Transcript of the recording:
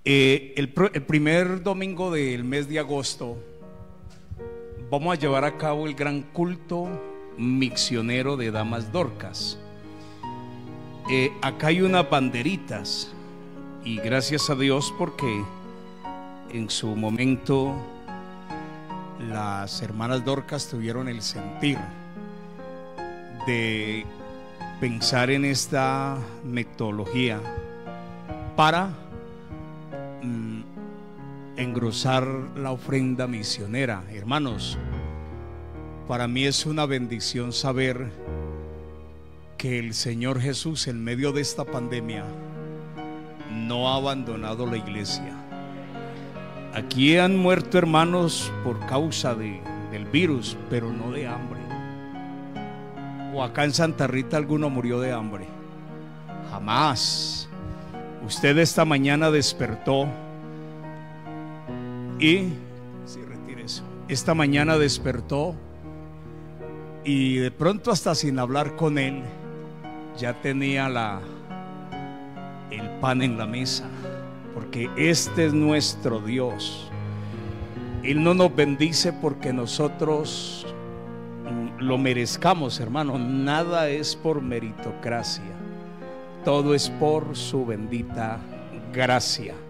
El primer domingo del mes de agosto vamos a llevar a cabo el gran culto misionero de Damas Dorcas. Acá hay unas banderitas y gracias a Dios porque en su momento las hermanas Dorcas tuvieron el sentir de pensar en esta metodología para engrosar la ofrenda misionera. Hermanos, para mí es una bendición saber que el Señor Jesús en medio de esta pandemia no ha abandonado la iglesia. Aquí han muerto hermanos por causa del virus, pero no de hambre. O acá en Santa Rita alguno murió de hambre. Jamás. Usted esta mañana despertó y retire eso. Esta mañana despertó y de pronto hasta sin hablar con él ya tenía el pan en la mesa, porque este es nuestro Dios. Él no nos bendice porque nosotros lo merezcamos, hermano. Nada es por meritocracia, todo es por su bendita gracia.